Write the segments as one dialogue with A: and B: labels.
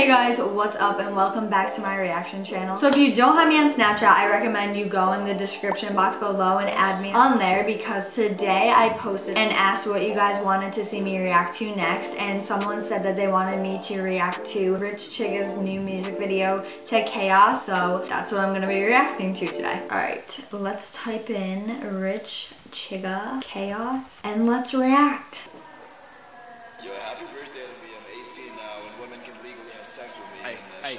A: Hey guys, what's up and welcome back to my reaction channel. So if you don't have me on Snapchat, I recommend you go in the description box below and add me on there, because today I posted and asked what you guys wanted to see me react to next, and someone said that they wanted me to react to Rich Chiga's new music video to Chaos, so that's what I'm gonna be reacting to today. Alright, let's type in Rich Chiga Chaos and let's react.
B: Yo, happy birthday to me. I'm 18 now, and women can legally have sex with me.
C: Hey.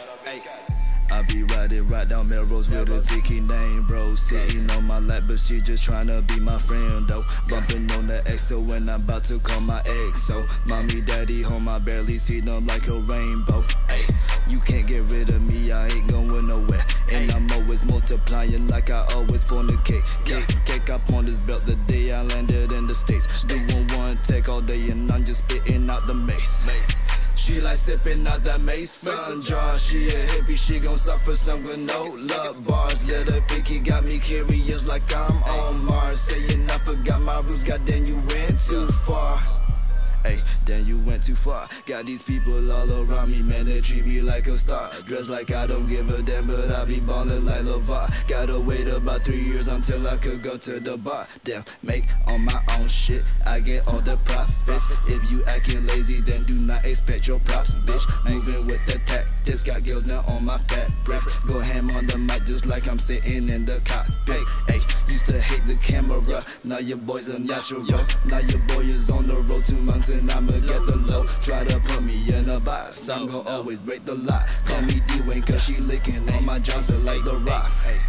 C: I be riding right down Melrose with a dicky name, bro. Sitting on my lap, but she just tryna be my friend, though. Bumping on the XO when I'm about to call my ex. So, mommy, daddy, home, I barely see them like a rainbow. Hey, you can't get rid of me, I ain't going nowhere. And I'm always multiplying like I always fornicate. Cake up on this belt the day I landed in the States. Doing one take all day and I'm just spitting out the mace. She like sipping out that Mason jar. She a hippie, she gon' suffer some with no love bars. Little picky got me curious like I'm on Mars. Saying I forgot my roots, goddamn you went too far. Hey, then you went too far. Got these people all around me, man, they treat me like a star. Dressed like I don't give a damn, but I be ballin' like LeVar. Gotta wait about 3 years until I could go to the bar. Damn, make on my own shit, I get all the profits. If you acting lazy, then do not expect your props, bitch. Moving with the tactics, got girls now on my fat breath. Go ham on the mic just like I'm sitting in the cockpit. Hey, used to hate the camera, now your boy's a natural. Now your boy is on the road 2 months and I'ma get the low. Try to put me in a box, I'm gon' always break the lock. Call me D-Wayne cause she licking on my Johnson like The Rock.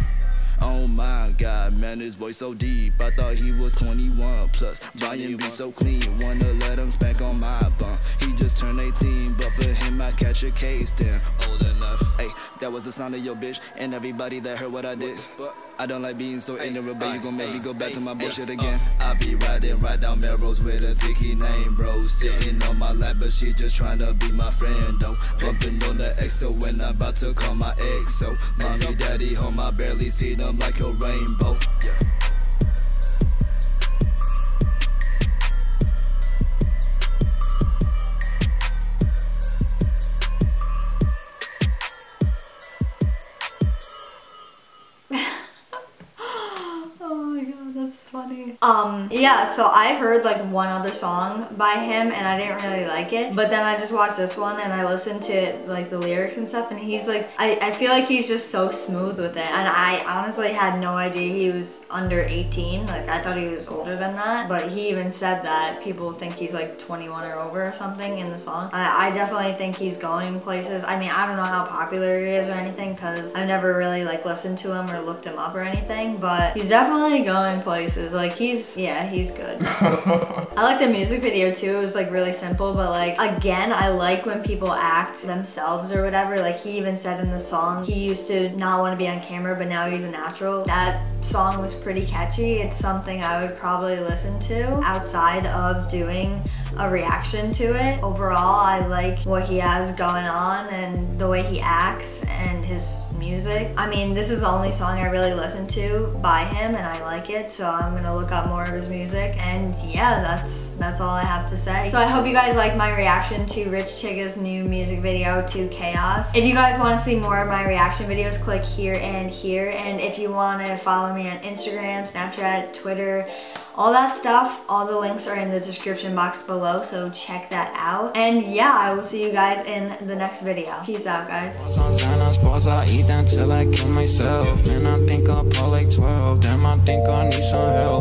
C: Oh my God, man, his voice so deep. I thought he was 21 plus. Brian be so clean, wanna let him spank on my bum. He just turned 18, but for him I catch a case then. Old enough. Hey, that was the sound of your bitch, and everybody that heard what I did. I don't like being so ignorant, but you gon' make me go back to my bullshit again. I be riding right down Melrose with a dicky name, bro. Sitting on my lap, but she just tryna be my friend, though. Bumping on the XO when I'm about to call my ex. So, mommy, daddy, home, I barely see them like a rainbow.
A: Funny. Yeah, so I've heard like one other song by him and I didn't really like it, but then I just watched this one and I listened to like the lyrics and stuff, and he's like, I feel like he's just so smooth with it, and I honestly had no idea he was under 18. Like I thought he was older than that, but he even said that people think he's like 21 or over or something in the song. I definitely think he's going places. I mean, I don't know how popular he is or anything because I've never really like listened to him or looked him up or anything, but he's definitely going places. Like he's good. I like the music video too. It was like really simple, but like again, I like when people act themselves or whatever. Like he even said in the song he used to not want to be on camera, but now he's a natural. That song was pretty catchy. It's something I would probably listen to outside of doing a reaction to it. Overall, I like what he has going on and the way he acts and his music. I mean, this is the only song I really listen to by him and I like it, so I'm gonna look up more of his music, and yeah, that's all I have to say. So I hope you guys like my reaction to Rich Chiga's new music video to Chaos. If you guys want to see more of my reaction videos, click here and here, and if you want to follow me on Instagram, Snapchat, Twitter, all that stuff, all the links are in the description box below, so check that out. And yeah, I will see you guys in the next video. Peace out, guys.
D: I eat until I kill myself. Man, I think I'll pull like 20.